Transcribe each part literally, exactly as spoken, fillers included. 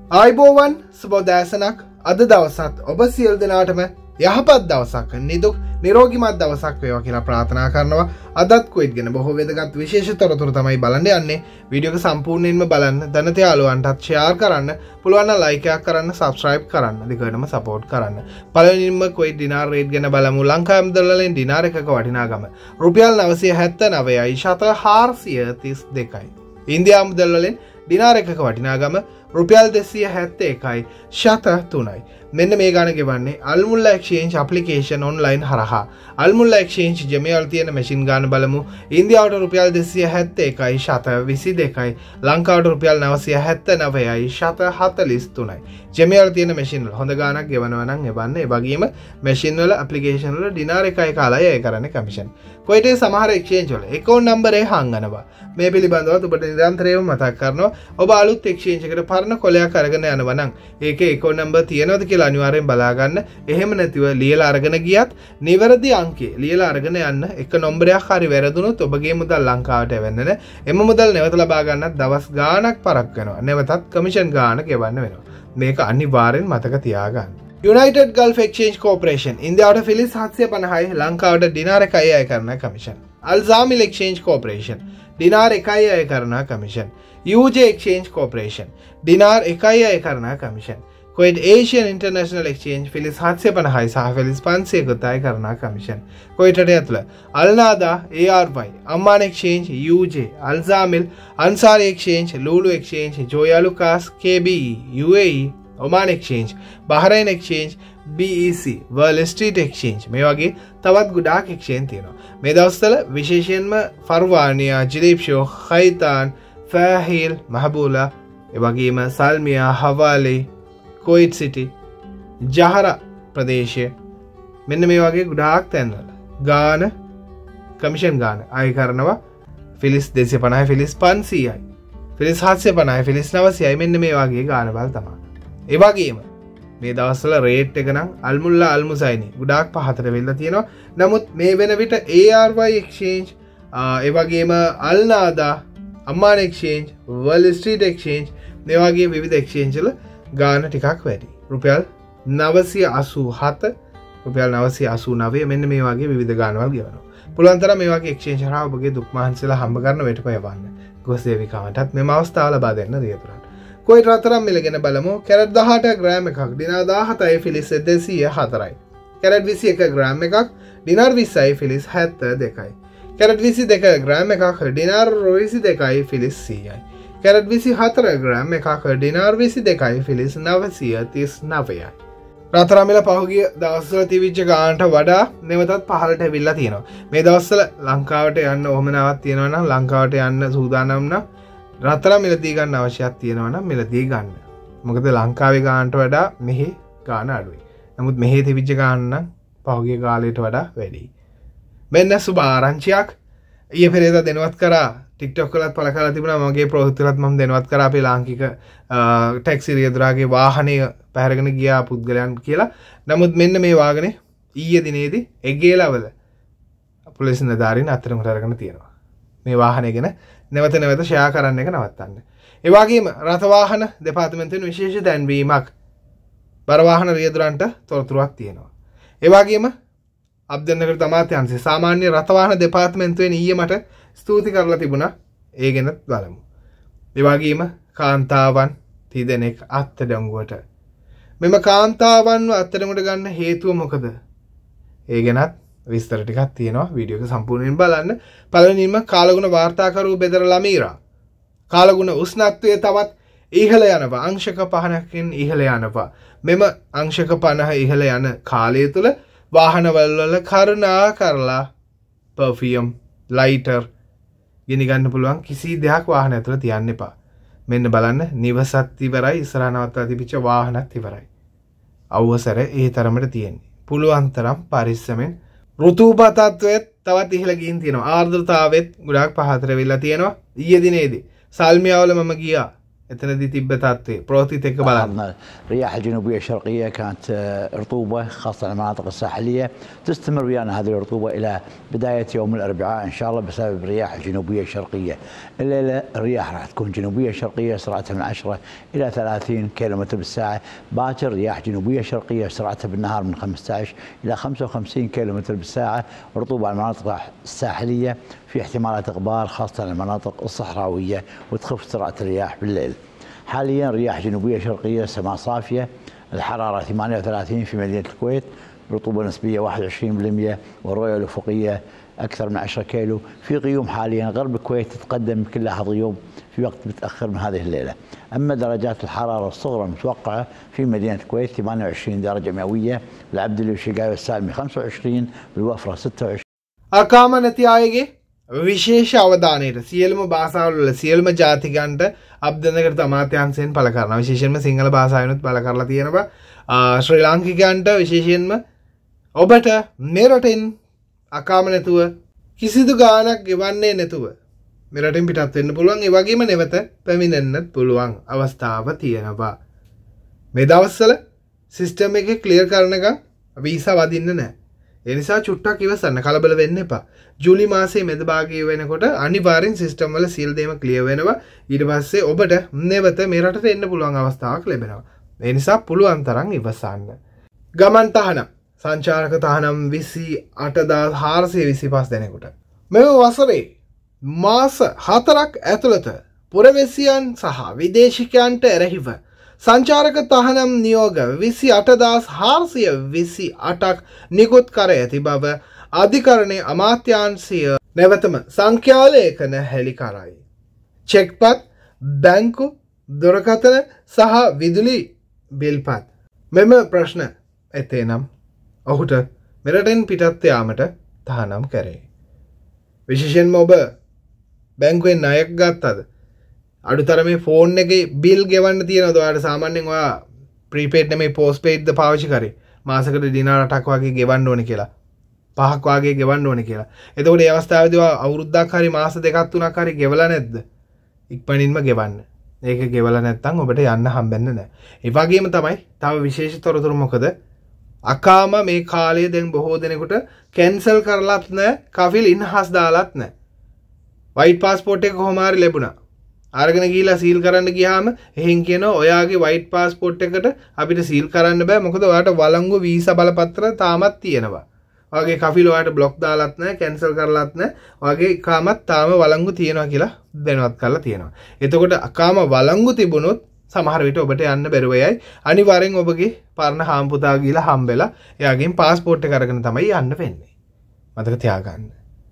ආයිබෝවන් සුබෝදෑසනක් අද දවසත් ඔබ සියලු දෙනාටම යහපත් දවසක් නිදුක් නිරෝගීමත් දවසක් වේවා කියලා ප්‍රාර්ථනා කරනවා. අදත් ක්විඩ් ගැන බොහෝ වැදගත් විශේෂ තොරතුරු තමයි බලන්න යන්නේ. වීඩියෝ එක සම්පූර්ණයෙන්ම බලන්න, දැනට යාළුවන්ටත් ෂෙයාර් කරන්න, පුළුවන් නම් ලයික් එකක් කරන්න, සබ්ස්ක්‍රයිබ් කරන්න, දිගටම සපෝට් කරන්න. පළවෙනිම ක්විඩ් ඩිනාර් රේට් ගැන බලමු. ලංකාවේ මුදල් වලින් ඩිනාර් එකක වටිනාකම රුපියල් නවසිය හැත්තෑනවයයි ශත හාරසිය තිස් දෙකයි. ඉන්දියානු මුදල් වලින් ඩිනාර් එකක වටිනාකම රුපියල් දෙසිය හැත්තෑ එකයි ශත තුනයි. මෙන්න මේ ගාන ගෙවන්නේ අල්මුල්ලා එක්ස්චේන්ජ් ඇප්ලිකේෂන් ඔන්ලයින් හරහා. අල්මුල්ලා එක්ස්චේන්ජ් ජෙමියල් තියෙන මැෂින් ගාන බලමු. ඉන්දියාවට රුපියල් දෙසිය හැත්තෑ එකයි ශත විසි දෙකයි. ලංකාවට රුපියල් නවසිය හැත්තෑනවයයි ශත හතළිස් තුනයි. ජෙමියල් තියෙන මැෂින් වල හොඳ ගානක් ගෙවනවා නම් එවන්න. ඒ වගේම මැෂින් වල ඇප්ලිකේෂන් වල ඩිනාර් එකයි කාලයි ඒ කරන්නේ කමිෂන්. කොයිටේ සමහර එක්ස්චේන්ජ් වල account number එක හංගනවා. මේ පිළිබඳව ඔබට නිරන්තරයෙන්ම මතක් කරනවා. ඔබ අලුත් එක්ස්චේන්ජ් එකකට පරණ කොලයක් අරගෙන යනවා නම් ඒකේ account number තියෙනවද කියලා අනිවාර්යෙන් බලා ගන්න. එහෙම නැතිව ලියලා අරගෙන ගියත් නිවැරදි අංකය ලියලා අරගෙන යන්න. එක නම්බරයක් හරි වැරදුනොත් ඔබගේ මුදල් ලංකාවට එවෙන්න නෑ. එම මුදල් නැවත ලබා ගන්නත් දවස් ගාණක් පරක් වෙනවා. නැවතත් කමිෂන් ගාණ ගෙවන්න වෙනවා. මේක අනිවාර්යෙන් මතක තියාගන්න. United Gulf Exchange Corporation ඉන්දියාවට ෆිලිස් හත්සිය පනහයි ලංකාවට ඩිනාර් එකයි අය කරන commission. Alzamil Exchange Corporation dinar එකයි අය කරන commission. U J Exchange Corporation dinar එකයි අය කරන commission. Kuwait Asian International Exchange fils හත්සිය පනහයි සහ ෆිලිස් පන්සියයකට අය කරන කමිෂන්. Kuwait ඇතුළ Alnada A R Y Amman Exchange U J Alzamil Ansari Exchange Lulu Exchange Joya Lucas K B E U A E Oman Exchange Bahrain Exchange B E C Wall Street Exchange මේ වගේ තවත් ගොඩාක් exchange තියෙනවා. මේ දවස්වල විශේෂයෙන්ම ෆර්වානියා, ජිලිප්ෂෝ, ඛයිතාන්, ෆාහිල්, මහබූලා, ඒ වගේම සල්මියා, හවාලේ, කොයිට් සිටි, ජහරා ප්‍රදේශය මෙන්න මේ වගේ ගොඩාක් තැන්වල ගාන කමිෂන් ගාන අය කරනවා. ෆිලිස් දෙසිය පනහයි ෆිලිස් පන්සීයයි ෆිලිස් හත්සිය පනහයි ෆිලිස් නවසියයි මෙන්න මේ වගේ ගාන බල තමයි. ඒ වගේම මේ දවස්වල රේට් එක නම් අල්මුල්ලා අල්මුසයිනි ගොඩාක් පහතට වෙලා තියෙනවා. නමුත් මේ වෙන විට A R Y Exchange, ඒ වගේම අල්නාදා, Amman Exchange, Wall Street Exchange මේ වගේ විවිධ එක්ස්චේන්ජ් වල ගාන ටිකක් වැඩි. රුපියල් නවසිය අසූ හත, රුපියල් නවසිය අසූ නවය මෙන්න මේ වගේ විවිධ ගානවල ගෙවනවා. පුළුවන් තරම් මේ වගේ එක්ස්චේන්ජ් හරහා ඔබගේ දුක් මහන්සියලා හම්බ කරන වෙටපය යවන්න. ගොස් සේවිකාවන්ටත් මෙම අවස්ථාව ලබා දෙන්න රියතුරන්. කොයිට් රත්තරන් මිල ගැන බලමු. කැරට් දහඅට ග්‍රෑම් එකක් ඩිනාර් දාහතයි ෆිලිස් දෙසිය හතරයි. කැරට් විසි එක ග්‍රෑම් එකක් ඩිනාර් විස්සයි ෆිලිස් හැත්තෑ දෙකයි. කැරට් විසි දෙක ග්‍රෑම් එකක් ඩිනාර් විසි දෙකයි ෆිලිස් සීයයි. කැරට් විසි හතර ග්‍රෑම් එකක් ඩිනාර් විසි දෙකයි ෆිලිස් නවසිය තිස් නවයයි. රත්තරන් මිල පහුගිය දවස්වල තිබිච්ච ගානට වඩා නැවතත් පහළට ඇවිල්ලා තියෙනවා. මේ දවස්වල ලංකාවට යන්න ඕමනාවක් තියෙනවා නම් ලංකාවට යන්න සූදානම් නම් රත්තරන් මිලදී ගන්න අවශ්‍යයක් තියෙනවා නම් මිලදී ගන්න. මොකද ලංකාවේ ගානට වඩා මෙහි ගාන අඩුයි. නමුත් මෙහි තිබිච්ච ගාන නම් පහුගිය කාලයට වඩා වැඩි. මෙන්න සුබ ආරංචියක්. ඊයේ පෙරේදා දෙනවත් කරා TikTok වලත් පළ කරලා තිබුණා. මගේ ප්‍රවෘත්තිවලත් මම දෙනවත් කරා අපේ ලාංකික ටැක්සි රියදුරාගේ වාහනය පැහැරගෙන ගියා පුද්ගලයන් කියලා. නමුත් මෙන්න මේ වාහනේ ඊයේ දිනේදී එගේලවල පොලිස් නිලධාරීන් අත්අඩංගුවට අරගෙන තියෙනවා. මේ වාහනය ගැන නැවත නැවත ෂෙයා කරන්න එක නවත්තන්න. ඒ වගේම රථ වාහන දෙපාර්තමේන්තුවෙන් විශේෂ දැන්වීමක් බර වාහන රියදුරන්ට තොරතුරක් තියෙනවා. ඒ වගේම අබ්දන්නකර තමාත්‍යංශයේ සාමාන්‍ය රථ වාහන දෙපාර්තමේන්තුවෙන් ඊයේ මට ස්තුති කරලා තිබුණා. ඒ ගැන බලමු. ඒ වගේම කාන්තාවන් තිදෙනෙක් අත්අඩංගුවට. මෙම කාන්තාවන්ව අත්අඩංගුවට ගන්න හේතුව මොකද? ඒ ගැනත් විස්තර ටිකක් තියෙනවා. වීඩියෝ එක සම්පූර්ණයෙන් බලන්න. පළවෙනිම කාලගුණ වාර්තාකරු බෙදර ලමීරා. කාලගුණ උෂ්ණත්වය තවත් ඉහළ යනවා. අංශක පහකින් ඉහළ යනවා. මෙම අංශක පනහ ඉහළ යන කාලය තුල වාහනවල වල කරුණා කරලා පර්ෆියම්, ලයිටර් ගෙනි ගන්න පුළුවන් කිසි දෙයක් වාහන ඇතුළ තියන්න එපා. මෙන්න බලන්න නිවසත් ඉවරයි, ඉස්සරහ නවත්තලා තිබිච්ච වාහනත් ඉවරයි. අවසර ඒ තරමට තියෙන්නේ. පුළුවන් තරම් පරිස්සමෙන්. ඍතුබා තත්වයත් තවත් ඉහළ ගින් තියෙනවා. ආර්ද්‍රතාවෙත් ගොඩාක් පහතට වෙලා තියෙනවා. ඊයේ දිනේදී සල්මියාවල මම ගියා. එතනදී තිබ්බ තත්ත්වය ප්‍රවෘත්තිත් එක්ක බලන්න. الرياح الجنوبية الشرقية كانت رطوبة خاصة المناطق الساحلية تستمر ويانا هذه الرطوبة إلى بداية يوم الأربعاء إن شاء الله بسبب الرياح الجنوبية الشرقية. الليلة الرياح راح تكون جنوبية شرقية سرعتها من عشرة إلى ثلاثين كيلومتر بالساعة. باكر رياح جنوبية شرقية سرعتها بالنهار من خمسة عشر إلى خمسة وخمسين كيلومتر بالساعة. رطوبة على المناطق الساحلية في احتمالات غبار خاصة المناطق الصحراوية وتخف سرعة الرياح بالليل. حاليا رياح جنوبية شرقية سماء صافية الحرارة ثمانية وثلاثين في مدينة الكويت رطوبة نسبية واحد وعشرين بالمئة والرؤية الأفقية أكثر من عشرة كيلو. في غيوم حاليا غرب الكويت تتقدم بكل لحظة غيوم في وقت متأخر من هذه الليلة. أما درجات الحرارة الصغرى المتوقعة في مدينة الكويت ثمانية وعشرين درجة مئوية بالعبدلي والشقاوي والسالمي خمسة وعشرين بالوفرة ستة وعشرين. අකාම නැති අයගේ විශේෂ අවධානයට සියලුම භාෂාවල සියලුම ජාතිකයන්ට අභ්‍යන්තර අමාත්‍යාංශයෙන් පළ කරනවා. විශේෂයෙන්ම සිංහල භාෂාවෙනුත් පළ කරලා තියෙනවා. ශ්‍රී ලාංකිකයන්ට විශේෂයෙන්ම ඔබට මේ රටින් අකාම නැතුව කිසිදු ගාණක් ගෙවන්නේ නැතුව මේ රටින් පිටත් වෙන්න පුළුවන්. ඒ වගේම නැවත පැමිණෙන්නත් පුළුවන් අවස්ථාව තියෙනවා. මේ දවස්වල සිස්ටම් එක ක්ලියර් කරනකම් වීසා වදින්න නැහැ. ඒ නිසා චුට්ටක් ඉවසන්න කලබල වෙන්න එපා. ජූලි මාසයේ මැද භාගයේ වෙනකොට අනිවාර්යෙන් සිස්ටම් වල සියලු දේම ක්ලියර් වෙනවා. ඊට පස්සේ ඔබට නැවත මේ රටට එන්න පුළුවන් අවස්ථාවක් ලැබෙනවා. ඒ නිසා පුළුවන් තරම් ඉවසන්න. ගමන් තහනම් සංචාරක තහනම් විසි අටදාස් හාරසිය විසිපස් දෙනෙකුට මෙම වසරේ මාස හතරක් ඇතුළත පුරවැසියන් සහ විදේශිකයන්ට එරෙහිව සංචාරක තහනම් නියෝග විසි අටදාස් හාරසිය විසි අටක් නිකුත් කර ඇති බව අධිකරණයේ අමාත්‍යාංශය නැවතම සංඛ්‍යාලේඛන හෙළි කරයි. චෙක්පත්, බැංකු, දුරකථන සහ විදුලි බිල්පත් මෙම ප්‍රශ්න ඇතේනම් ඔහුට මෙරටෙන් පිටත් යාමට තහනම් කරේ. විශේෂයෙන්ම ඔබ බැංකුවෙන් ණයක් ගත්තද? අඩුතරමේ ෆෝන් එකේ බිල් ගෙවන්න තියෙනවද? ඔයාලට සාමාන්‍යයෙන් ඔයා ප්‍රීපේඩ් නෙමෙයි පෝස්ට්පේඩ්ද පාවිච්චි කරේ. මාසෙකට දිනාර අටක් වගේ ගෙවන්න ඕනේ කියලා. පහක් වගේ ගෙවන්න ඕනේ කියලා. එතකොට මේ අවස්ථාවේදී ඔයා අවුරුද්දක් හරි මාස දෙකක් තුනක් හරි ගෙවලා නැද්ද? ඉක්මනින්ම ගෙවන්න. ඒක ගෙවලා නැත්නම් ඔබට යන්න හම්බෙන්නේ නැහැ. ඒ වගේම තමයි තව විශේෂ තොරතුරු මොකද? අකාම මේ කාලයේ දැන් බොහෝ දෙනෙකුට කැන්සල් කරලත් නැහැ, කෆිල් ඉන්හස් දාලත් නැහැ. වයිට් පාස්පෝර්ට් එක කොහොම හරි ලැබුණා. අරගෙන ගිහිලා සීල් කරන්න ගියාම එහෙන් කියනවා ඔයාගේ වයිට් පාස්පෝර්ට් එකට අපිට සීල් කරන්න බෑ මොකද ඔයාට වළංගු වීසා බලපත්‍ර තාමත් තියෙනවා. ඔයාගේ කෆිල් ඔයාට බ්ලොක් දාලත් නැහැ, කැන්සල් කරලත් නැහැ. ඔයාගේ කාමත් තාම වළංගු තියෙනවා කියලා දැනුවත් කරලා තියෙනවා. එතකොට අකාම වළංගු තිබුණොත් සමහර විට ඔබට යන්න බැරුව යයි. අනිවාර්යෙන් ඔබගේ පරණ හාම්පුතා ගිහිලා හම්බෙලා එයාගෙන් පාස්පෝර්ට් එක අරගෙන තමයි යන්න වෙන්නේ. මතක තියාගන්න.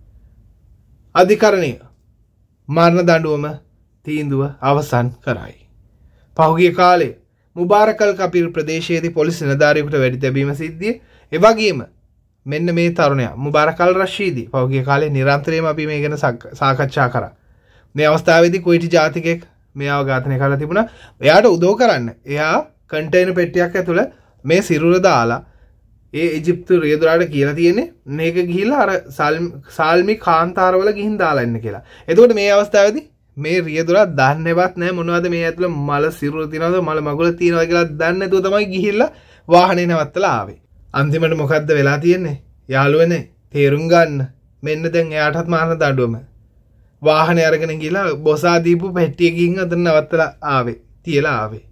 අධිකරණය මරණ දඬුවම තීන්දුව අවසන් කරයි. පහුගිය කාලේ මුබාරකල් කපිර් ප්‍රදේශයේදී පොලිස් නිලධාරියෙකුට වෙඩි තැබීම සිද්ධිය, ඒ වගේම මෙන්න මේ තරුණයා මුබාරකල් රෂීදි පහුගිය කාලේ නිරන්තරයෙන්ම අපි මේ ගැන සාකච්ඡා කරා. මේ අවස්ථාවේදී කුයිටි ජාතිකයෙක් මෙයාව ඝාතනය කරලා තිබුණා. එයාට උදව් කරන්න එයා කන්ටේනර් පෙට්ටියක් ඇතුළ මේ සිරුර දාලා ඒ ඉජිප්තු රියදුරාට කියලා තියෙන්නේ මේක ගිහිල්ලා අර සාල්මි කාන්තාරවල ගිහින් දාලා ඉන්න කියලා. එතකොට මේ අවස්ථාවේදී මේ රියදුරා දන්නේවත් නැහැ මොනවද මේ ඇතුළ මල සිරුර තියනවද මල මගුල තියනවද කියලා දන්නේ නැතුව තමයි ගිහිල්ලා වාහනේ නවත්තලා ආවේ. අන්තිමට මොකද්ද වෙලා තියෙන්නේ? යාළුවනේ තේරුම් ගන්න. මෙන්න දැන් එයාටත් මාරන දඬුවම. වාහනේ අරගෙන ගිහලා බොසා දීපු පෙට්ටියකින් අතන නවත්තලා ආවේ. තියලා ආවේ.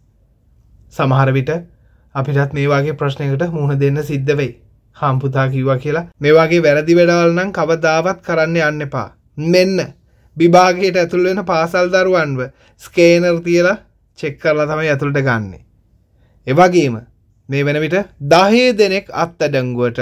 සමහර විට අපිටත් මේ වගේ ප්‍රශ්නයකට මුහුණ දෙන්න සිද්ධ වෙයි. හම්පුතා කිව්වා කියලා මේ වගේ වැරදි වැඩවල් නම් කවදාවත් කරන්න යන්න එපා. මෙන්න විභාගයට ඇතුල් වෙන පාසල් දරුවන්ව ස්කේනර් තියලා චෙක් කරලා තමයි ඇතුළට ගන්නෙ. ඒ වගේම මේ වෙන විට දහය දෙනෙක් අත්අඩංගුවට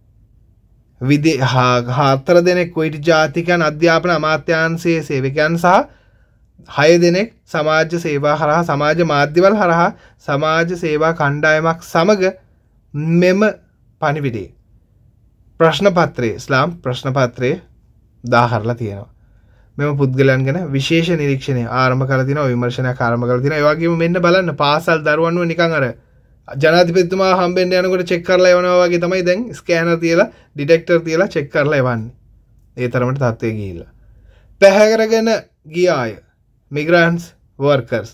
විදේ හතර දෙනෙක් කුයිටි ජාතිකයන් අධ්‍යාපන අමාත්‍යාංශයේ සේවකයන් සහ හය දෙනෙක් සමාජ සේවා හරහා සමාජ මාධ්‍යවල හරහා සමාජ සේවා කණ්ඩායමක් සමග මෙම පණිවිඩයේ ප්‍රශ්න පත්‍රයේ ඉස්ලාම් ප්‍රශ්න පත්‍රයේ දාහරලා තියෙනවා. මෙම පුද්ගලයන් ගැන විශේෂ නිරීක්ෂණය ආරම්භ කරලා තිනවා, විමර්ශනයක් ආරම්භ කරලා තිනවා. ඒ වගේම මෙන්න බලන්න පාසල් දරුවන්ව නිකන් අර ජනාධිපතිතුමා හම්බෙන්න යනකොට චෙක් කරලා එවනවා වගේ තමයි දැන් ස්කෑනර් තියලා ඩිටෙක්ටර් තියලා චෙක් කරලා එවන්නේ. ඒ තරමට තත්ත්වයේ ගිහිල්ලා. පැහැරගෙන ගිය අය මිග්‍රන්ට්ස් workers.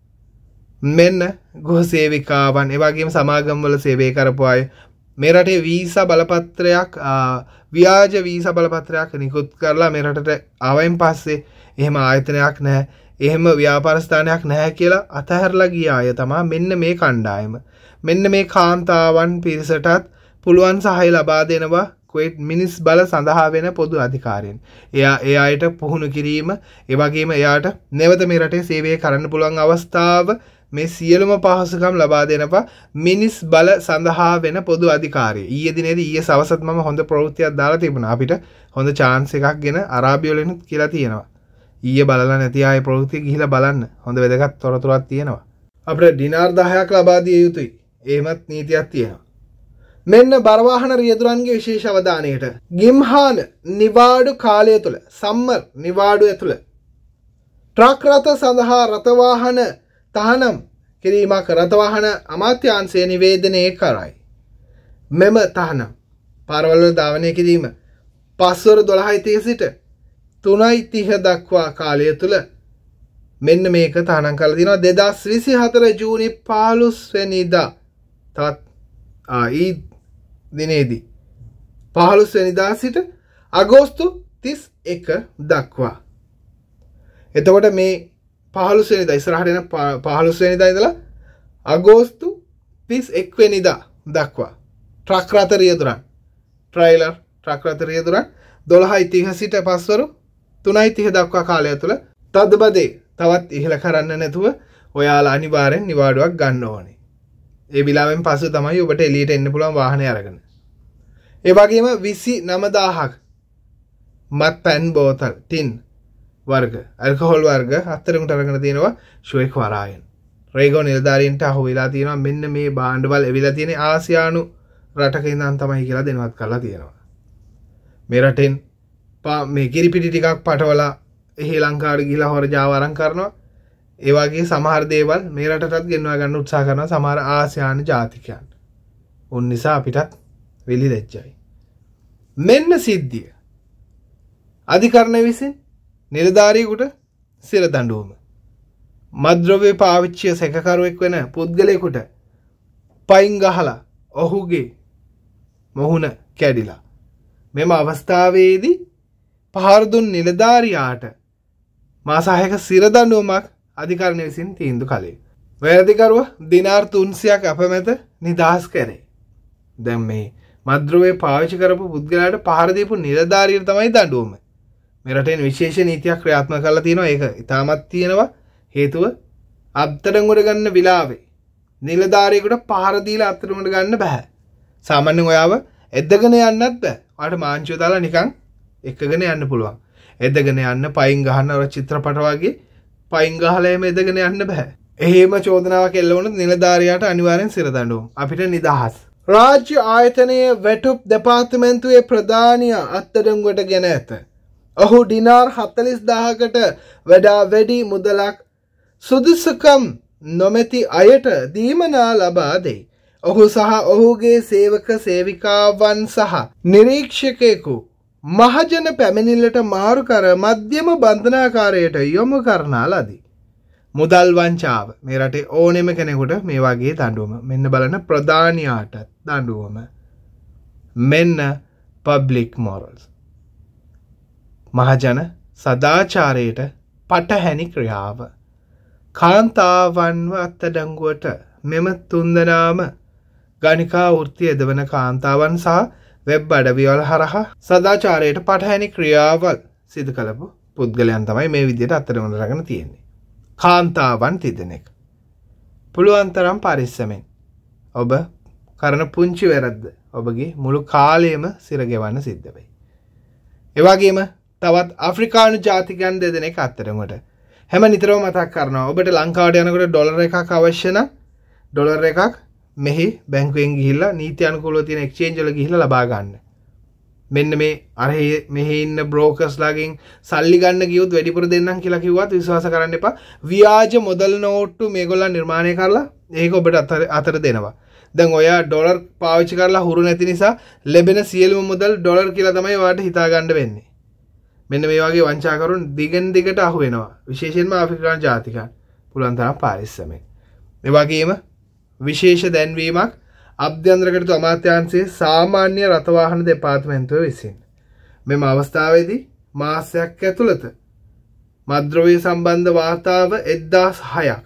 මෙන්න ගෘහ සේවිකාවන් ඒ වගේම සමාගම් වල සේවය කරපු අය මේ රටේ වීසා බලපත්‍රයක් ව්‍යාජ වීසා බලපත්‍රයක් නිකුත් කරලා මේ රටට ආවයින් පස්සේ එහෙම ආයතනයක් නැහැ එහෙම ව්‍යාපාර ස්ථානයක් නැහැ කියලා අතහැරලා ගිය අය තමයි මෙන්න මේ කණ්ඩායම. මෙන්න මේ කාන්තාවන් පිරිසටත් පුළුවන් සහාය ලබා දෙනවා කුවේට් මිනිස් බල සඳහා වෙන පොදු අධිකාරියෙන්. එයා ඒ අයට පුහුණු කිරීම, ඒ වගේම එයාට නැවත මේ රටේ සේවය කරන්න පුළුවන් අවස්ථාව මේ සියලුම පහසුකම් ලබා දෙනවා මිනිස් බල සඳහා වෙන පොදු අධිකාරිය. ඊයේ දිනේදී ඊයේ සවසත් මම හොඳ ප්‍රවෘත්තියක් දාලා තිබුණා. අපිට හොඳ chance එකක් ගෙන අරාබිය වලින් කියලා තියෙනවා. ඊයේ බලලා නැති ආයේ ප්‍රවෘත්ති ගිහිලා බලන්න. හොඳ වැදගත් තොරතුරක් තියෙනවා. අපිට ඩිනාර් දහයක් ලබා දිය යුතුයි. එහෙමත් නීතියක් තියෙනවා. මෙන්න බරවාහන රියදුරන්ගේ විශේෂ අවධානයට ගිම්හාන නිවාඩු කාලය තුළ සම්මර් නිවාඩු ඇතුළ ට්‍රක් රථ සඳහා රථවාහන තහනම් කිරීමක් රථවාහන අමාත්‍යාංශය නිවේදනය කරයි. මෙම තහනම් පාරවල් වල ධාවනය කිරීම පස්වර දොළහයි තිහ සිට තුනයි තිහ දක්වා කාලය තුළ මෙන්න මේක තහනම් කරලා තියෙනවා. දෙදහස් විසිහතර ජූනි පහළොස් වෙනිදා තවත් ආ ඊ දිනේදී පහළොස් වෙනිදා සිට අගෝස්තු තිස් එක දක්වා. එතකොට මේ පහළොස් වෙනිදා ඉස්සරහට එන පහළොස් වෙනිදා ඉඳලා අගෝස්තු තිස් එක වෙනිදා දක්වා ට්‍රක් රථ රියදුරන් ට්‍රේලර් ට්‍රක් රථ රියදුරන් දොළහයි තිහ සිට පස්වරු තුනයි තිහ දක්වා කාලය තුළ තදබදේ තවත් ඉහළ කරන්න නැතුව ඔයාලා අනිවාර්යෙන් නිවාඩුවක් ගන්න ඕනේ. ඒ විලාවෙන් පසු තමයි ඔබට එළියට එන්න පුළුවන් වාහනේ අරගෙන. ඒ වගේම විසි නව දහසක් මත්පැන් බෝතල් ටින් වර්ග ඇල්කොහොල් වර්ග හතරකට අරගෙන තියෙනවා ෂුවෙක් වරායන්. රේගෝ නිලධාරීන්ට අහු වෙලා තියෙනවා මෙන්න මේ භාණ්ඩවල එවිලා තියෙන ආසියානු රටක ඉඳන් තමයි කියලා දෙනවත් කරලා තියෙනවා. මේ රටෙන් මේ කිරිපිටි ටිකක් පටවලා එහි ලංකාවට ගිහිලා හොර ජාව අරන් කරනවා. ඒ වගේ සමහර දේවල් මේ රටටත් ගෙන්වා ගන්න උත්සාහ කරනවා සමහර ආසියානු ජාතිකයන්. උන් නිසා අපිටත් වෙලි දෙච්චයි. මෙන්න සිද්ධිය. අධිකරණය විසින් නිලධාරියෙකුට සිර දඬුවම. මද්ද්‍රව්‍ය පාවිච්චිය සැකකරුවෙක් වෙන පුද්ගලයෙකුට පයින් ගහලා ඔහුගේ මොහුන කැඩිලා. මෙම අවස්ථාවේදී පහර දුන් නිලධාරියාට මාස හයක සිර දඬුවමක් අධිකරණය විසින් තීන්දුව කළේ. වැරදිකරුව දිනාර් තුන්සියක් අපමැත නිදහස් කරේ. දැන් මේ මද්ද්‍රව්‍ය පාවිච්චි කරපු පුද්ගලයාට පහර දීපු නිලධාරියට තමයි දඬුවම. මේ රටේ විශේෂ නීතියක් ක්‍රියාත්මක කරලා තියෙනවා. ඒක ඉතාමත් තියෙනවා. හේතුව අත්අඩංගුවට ගන්න විලාවේ නිලධාරියෙකුට පහර දීලා අත්අඩංගුවට ගන්න බෑ. සාමාන්‍යයෙන් ඔයාව එද්දගෙන යන්නත් බෑ. ඔයාලට මාංචුව දාලා නිකන් එක්කගෙන යන්න පුළුවන්. එද්දගෙන යන්න පයින් ගහන අර චිත්‍රපට වගේ පයින් ගහලා එහෙම එදගෙන යන්න බෑ. එහෙම චෝදනාවක් එල්ල වුණොත් නිලධාරියාට අනිවාර්යෙන් සිර දඬුවම්. අපිට නිදහස්. රාජ්‍ය ආයතනයේ වැටුප් දෙපාර්තමේන්තුවේ ප්‍රධානියා අත්අඩංගුවට ගෙන ඇත. ඔහු ඩිනාර් හතළිස් දහසකට වඩා වැඩි මුදලක් සුදුසුකම් නොමැති අයට දීමනා ලබා දෙයි. ඔහු සහ ඔහුගේ සේවක සේවිකාවන් සහ නිරීක්ෂකයෙකු මහජන පැමිණිල්ලට මාරු කර මධ්‍යම බන්ධනාකාරයට යොමු කරනා ලදී. මුදල් වංචාව මේ රටේ ඕනෙම කෙනෙකුට මේ වගේ දඬුවම. මෙන්න බලන ප්‍රධානියාට දඬුවම. මෙන්න පබ්ලික් මොරල්ස්. මහජන සදාචාරයට පටහැනි ක්‍රියාව. කාන්තාවන්ව අත්අඩංගුවට මෙම තුන්දෙනාම ගණිකා වෘත්තිය යොදවන කාන්තාවන් සහ වෙබ් අඩවිවල හරහා සදාචාරයට පටහැනි ක්‍රියාවල් සිදු කළපු පුද්ගලයන් තමයි මේ විදිහට අත්අඩංගුවට අරගෙන තියෙන්නේ. කාන්තාවන් තිදෙනෙක්. පුළුවන් තරම් පරිස්සමෙන් ඔබ කරන පුංචි වැරද්ද ඔබගේ මුළු කාලයම සිර ගෙවන්න සිද්ධ වෙයි. ඒ වගේම තවත් අප්‍රිකානු ජාතිකයන් දෙදෙනෙක් අත්අඩංගුවට. හැම නිතරම මතක් කරනවා ඔබට ලංකාවට යනකොට ඩොලර් එකක් අවශ්‍ය නම් ඩොලර් එකක් මෙහි බැංකුවෙන් ගිහිල්ලා නීති අනුකූලව තියෙන එක්ස්චේන්ජ් වල ගිහිල්ලා ලබා ගන්න. මෙන්න මේ අර මෙහි ඉන්න බ්‍රෝකර්ස්ලාගෙන් සල්ලි ගන්න ගියොත් වැඩිපුර දෙන්නම් කියලා කිව්වත් විශ්වාස කරන්න එපා. ව්‍යාජ මුදල් නෝට්ටු මේගොල්ලන් නිර්මාණය කරලා ඒක ඔබට අතර අතර දෙනවා. දැන් ඔයා ඩොලර් පාවිච්චි කරලා හුරු නැති නිසා ලැබෙන සියලුම මුදල් ඩොලර් කියලා තමයි ඔයාලට හිතා ගන්න වෙන්නේ. මෙන්න මේ වගේ වංචාකරුන් දිගින් දිගට අහු වෙනවා. විශේෂයෙන්ම අප්‍රිකානු ජාතිකයන්. පුළුවන් තරම් පාරිස්සමෙන්. ඒ වගේම විශේෂ දැන්වීමක් අභ්‍යන්තර කටයුතු අමාත්‍යාංශයේ සාමාන්‍ය රථ වාහන දෙපාර්තමේන්තුව විසින් මෙම අවස්ථාවේදී මාසයක් ඇතුළත මද්ද්‍රව්‍ය සම්බන්ධ වාර්තාව එක්දාස් හයක්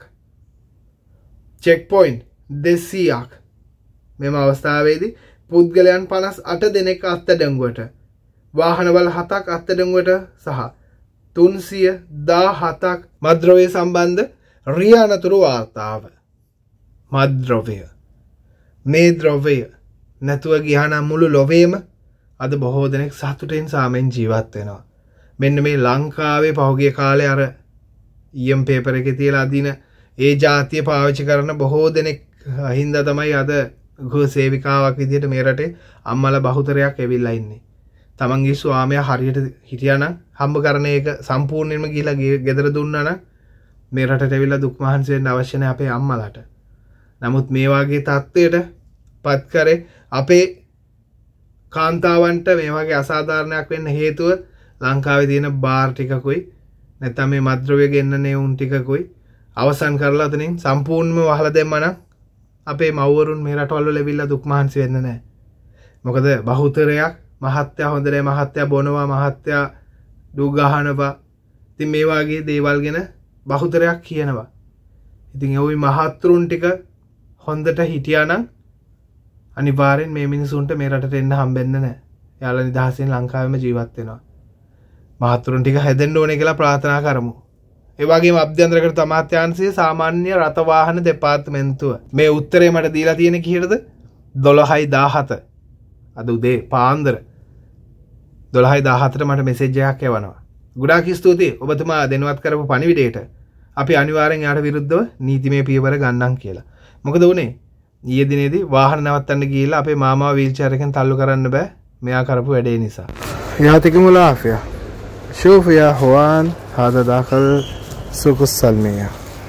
චෙක් පොයින්ට් දෙසීයක් මෙම අවස්ථාවේදී පුද්ගලයන් පනස් අට දෙනෙක් අත්අඩංගුවට වාහනවල හතක් අත්අඩංගුවට සහ තුන්සිය දාහතක් මද්ද්‍රව්‍ය සම්බන්ධ රියානතුරු වාර්තාව. මද්ද්‍රව්‍ය මේ ද්‍රව්‍ය නැතුව ගියානම් මුළු ලොවේම අද බොහෝ දෙනෙක් සතුටෙන් සාමෙන් ජීවත් වෙනවා. මෙන්න මේ ලංකාවේ පහුගිය කාලේ අර ඊ එම් පේපර් එකේ තියලා අදින ඒ જાතිය පාවිච්චි කරන බොහෝ දෙනෙක් හින්දා තමයි අද ගෘහ සේවිකාවක් විදිහට මේ රටේ අම්මලා බහුතරයක් ඇවිල්ලා ඉන්නේ. තමන්ගේ ස්වාමියා හරියට හිටියානම් හම්බ කරන එක සම්පූර්ණයෙන්ම ගිහිලා ගෙදර දුන්නා නම් මේ රටට ඇවිල්ලා දුක් මහන්සි වෙන්න අවශ්‍ය නැහැ අපේ අම්මලාට. නමුත් මේ වගේ තත්ත්වයට පත් කරේ අපේ කාන්තාවන්ට මේ වගේ අසාධාරණයක් වෙන්න හේතුව ලංකාවේ තියෙන බාර් ටිකකුයි නැත්නම් මේ මද්ද්‍රව්‍ය ගෙන්නනේ උන් ටිකකුයි අවසන් කරලා තනින් සම්පූර්ණයෙන්ම වහලා දැම්මා නම් අපේ මව්වරුන් මේ රටවල් වල ලැබිලා දුක් මහන්සි වෙන්න නැහැ. මොකද බහුතරයක් මහත්ය හොඳ නැහැ මහත්ය බොනවා මහත්ය දු ගහනවා. ඉතින් මේ වගේ දේවල් ගැන බහුතරයක් කියනවා. ඉතින් ওই මහත්තුරුන් ටික හොඳට හිටියා නම් අනිවාර්යෙන් මේ මිනිසුන්ට මේ රටට එන්න හම්බෙන්නේ නැහැ. යාළුවා නිදහසෙන් ලංකාවෙම ජීවත් වෙනවා. මහත්තුරුන් ටික හැදෙන්න ඕනේ කියලා ප්‍රාර්ථනා කරමු. ඒ වගේම අභ්‍යන්තර කටයුතු අමාත්‍යාංශයේ සාමාන්‍ය රථ වාහන දෙපාර්තමේන්තුව මේ උත්තරේ මට දීලා තියෙන කීයටද දොළහයි දාහත අද උදේ පාන්දර දොළහයි දාහතට මට මෙසේජ් එකක් එවනවා. ගොඩාක් ස්තුතියි ඔබතුමා දෙනවත් කරපු පණිවිඩයට. අපි අනිවාර්යෙන් යාට විරුද්ධව නීතිමය පියවර ගන්නම් කියලා. මොකද උනේ ඊයේ දිනේදී වාහන නවත්තන්න ගිහිල්ලා අපේ මාමාව වීල් චෙයාර් එකෙන් තල්ලු කරන්න බෑ මෙයා කරපු වැඩේ නිසා. يعطيكم العافية. شوف يا اخوان هذا داخل سوق السلمية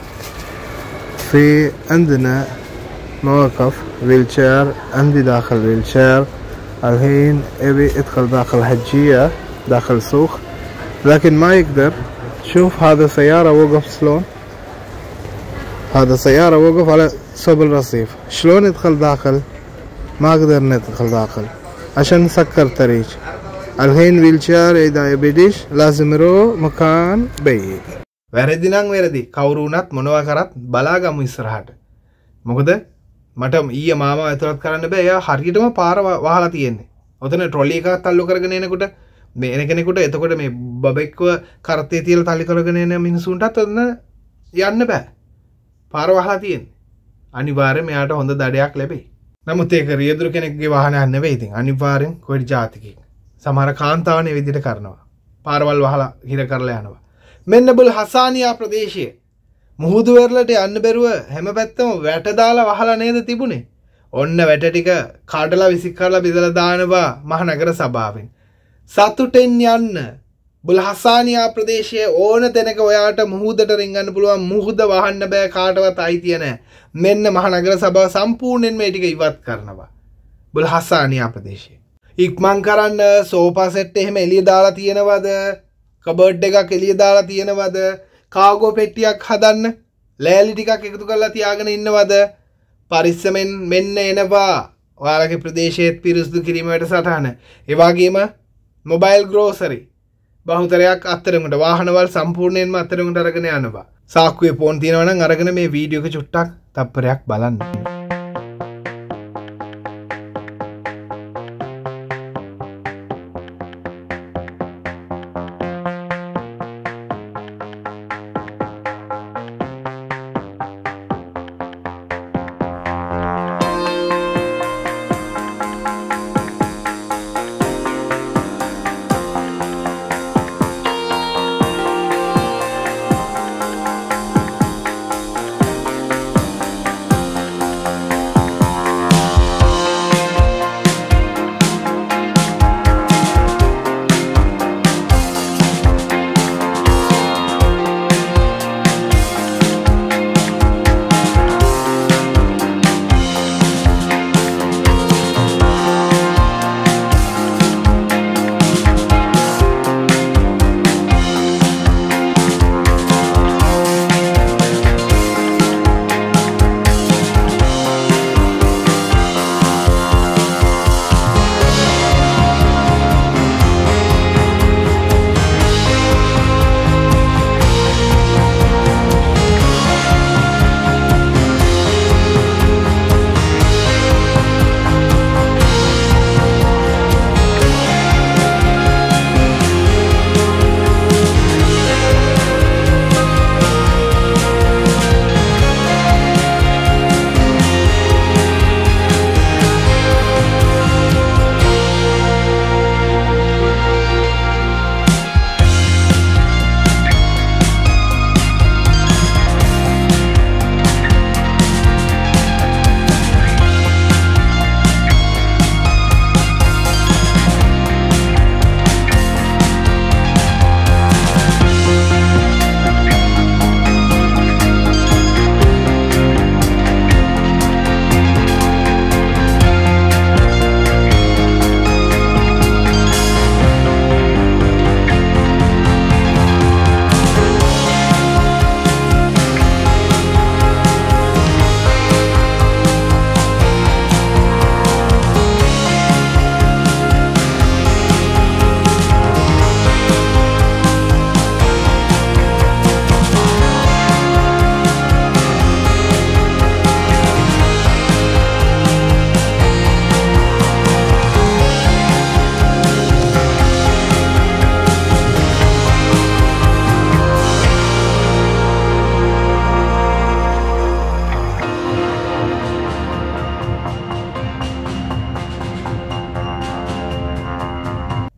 في عندنا موقف ويلشير عندي داخل ويلشير الحين ابي ادخل داخل حجية داخل سوق لكن ما يقدر. شوف هذا سيارة وقف شلون هذا سيارة وقف على صوب الرصيف شلون ندخل داخل ما قدرنا ندخل داخل عشان نسكر طريق. الحين ويلشير اذا يبيدش لازم يروح مكان بعيد. වැරදි නම් වැරදි කවුරු වුණත් මොනවා කරත් බලාගමු ඉස්සරහට. මොකද මට ඊයේ මාමාව ඇතුළත් කරන්න බෑ. එයා හරියටම පාර වහලා තියෙන්නේ. ඔතන ට්‍රොලි එකක් තල්ලු කරගෙන එනකොට මේ එන කෙනෙකුට එතකොට මේ බබෙක්ව කරත්තේ තියලා තල්ලු කරගෙන එන මිනිසුන්ටත් ඔතන යන්න බෑ. පාර වහලා තියෙන්නේ. අනිවාර්යයෙන් මෙයාට හොඳ දඩයක් ලැබෙයි. නමුත් ඒක රියදුරු කෙනෙක්ගේ වාහනයක් නෙවෙයි. ඉතින් අනිවාර්යෙන් කොයි ජාතිකෙක්. සමහර කාන්තාවනේ විදිහට කරනවා. පාරවල් වහලා හිර කරලා යනවා. මෙන්න බුල් හසානියා ප්‍රදේශයේ මුහුදු වෙරළට යන්න බැරුව හැම පැත්තම වැට දාලා වහලා නේද තිබුණේ. ඔන්න වැට ටික කඩලා විසික් කරලා බෙදලා දානවා මහනගර සභාවෙන්. සතුටෙන් යන්න බුල් හසානියා ප්‍රදේශයේ ඕන තැනක ඔයාට මුහුදට රින්ගන්න පුළුවන්. මුහුද වහන්න බෑ කාටවත් අයිතිය නැහැ. මෙන්න මහනගර සභාව සම්පූර්ණයෙන් මේ ටික ඉවත් කරනවා. බුල් හසානියා ප්‍රදේශයේ. ඉක්මන් කරන්න සෝෆා සෙට් එහෙම එළිය දාලා තියෙනවද? කබර්ඩ් එකක් එළිය දාලා තියෙනවද? කාගෝ පෙට්ටියක් හදන්න ලෑලි ටිකක් එකතු කරලා තියාගෙන ඉන්නවද? පරිස්සමෙන් මෙන්න එනවා ඔයාලගේ ප්‍රදේශයේත් පිරිසිදු කිරීම වැඩසටහන. ඒ වගේම මොබයිල් ග්‍රෝසරි බහුතරයක් අත්තරමුට වාහනවල් සම්පූර්ණයෙන්ම අත්තරමුට අරගෙන යනවා. සාක්කුවේ ෆෝන් තියෙනවා නම් අරගෙන මේ වීඩියෝ එක චුට්ටක් තප්පරයක් බලන්න.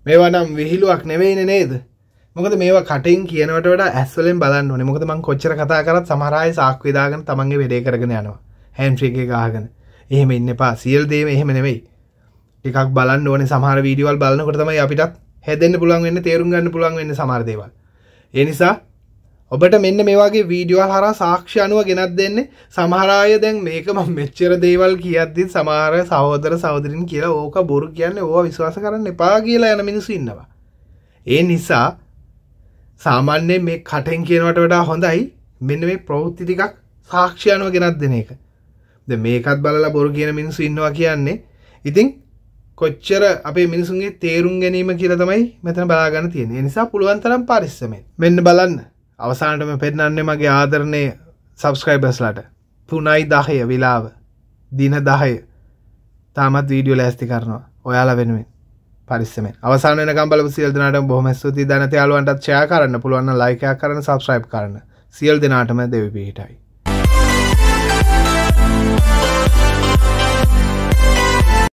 මේවා නම් විහිළුවක් නෙවෙයිනේ නේද? මොකද මේවා කටින් කියනවට වඩා ඇස් වලින් බලන්න ඕනේ. මොකද මම කොච්චර කතා කරත් සමහර අය සාක්කුවේ දාගෙන තමන්ගේ වැඩේ කරගෙන යනවා. හෑන්ඩ් ෆ්‍රී එක ගහගෙන. එහෙම ඉන්න එපා. සියලු දේම එහෙම නෙවෙයි. ටිකක් බලන්න ඕනේ. සමහර වීඩියෝ වල බලනකොට තමයි අපිටත් හැදෙන්න පුළුවන් වෙන්නේ, තේරුම් ගන්න පුළුවන් වෙන්නේ සමහර දේවල්. ඒ නිසා ඔබට මෙන්න මේ වගේ වීඩියෝ හරහා සාක්ෂි අනුව ගෙනත් දෙන්නේ. සමහර අය දැන් මේක මම මෙච්චර දේවල් කියද්දි සමහර සහෝදර සහෝදරින් කියලා ඕක බොරු කියන්නේ ඕවා විශ්වාස කරන්න එපා කියලා යන මිනිස්සු ඉන්නවා. ඒ නිසා සාමාන්‍යයෙන් මේ කටෙන් කියනවට වඩා හොඳයි මෙන්න මේ ප්‍රවෘත්ති ටිකක් සාක්ෂි අනුව ගෙනත් දෙන එක. දැන් මේකත් බලලා බොරු කියන මිනිස්සු ඉන්නවා කියන්නේ ඉතින් කොච්චර අපේ මිනිසුන්ගේ තේරුම් ගැනීම කියලා තමයි මෙතන බලා ගන්න තියෙන්නේ. ඒ නිසා පුළුවන් තරම් පරිස්සමෙන්. මෙන්න බලන්න. අවසානටම පෙන්නන්නේ මගේ ආදරණීය සබ්ස්ක්‍රයිබර්ස්ලාට. තුනයි දහය වෙලාව. දින දහය. තාමත් වීඩියෝ ලෑස්ති කරනවා. ඔයාලා වෙනුවෙන්. පරිස්සමෙන්. අවසාන වෙනකම් බලපු සියලු දෙනාටම බොහොම ස්තුතියි. දැනට යාළුවන්ටත් ෂෙයා කරන්න පුළුවන් නම් ලයික් එකක් කරන්න, සබ්ස්ක්‍රයිබ් කරන්න. සියලු දෙනාටම දෙවි පිහිටයි.